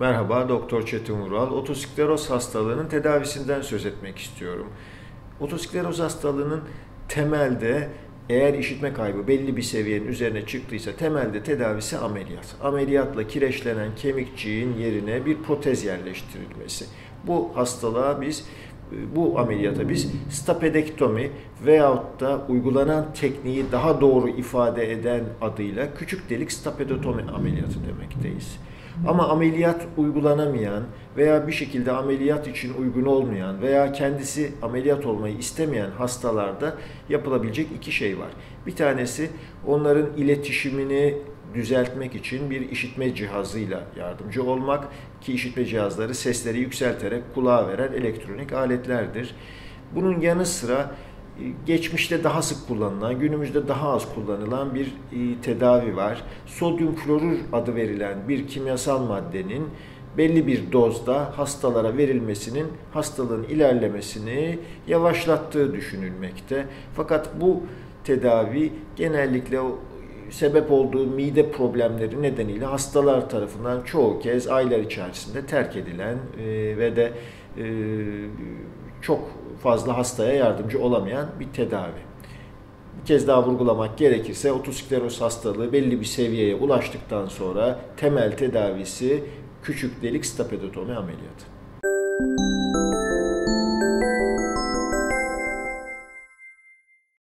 Merhaba, Doktor Çetin Vural. Otoskleroz hastalığının tedavisinden söz etmek istiyorum. Otoskleroz hastalığının temelde eğer işitme kaybı belli bir seviyenin üzerine çıktıysa temelde tedavisi ameliyat. Ameliyatla kireçlenen kemikçiğin yerine bir protez yerleştirilmesi. Bu ameliyata biz stapedektomi veyahut da uygulanan tekniği daha doğru ifade eden adıyla küçük delik stapedektomi ameliyatı demekteyiz. Ama ameliyat uygulanamayan veya bir şekilde ameliyat için uygun olmayan veya kendisi ameliyat olmayı istemeyen hastalarda yapılabilecek iki şey var. Bir tanesi onların iletişimini düzeltmek için bir işitme cihazıyla yardımcı olmak ki işitme cihazları sesleri yükselterek kulağa veren elektronik aletlerdir. Bunun yanı sıra geçmişte daha sık kullanılan, günümüzde daha az kullanılan bir tedavi var. Sodyum klorür adı verilen bir kimyasal maddenin belli bir dozda hastalara verilmesinin hastalığın ilerlemesini yavaşlattığı düşünülmekte. Fakat bu tedavi genellikle sebep olduğu mide problemleri nedeniyle hastalar tarafından çoğu kez aylar içerisinde terk edilen ve de çok fazla hastaya yardımcı olamayan bir tedavi. Bir kez daha vurgulamak gerekirse otoskleroz hastalığı belli bir seviyeye ulaştıktan sonra temel tedavisi küçük delik stapedektomi ameliyatı.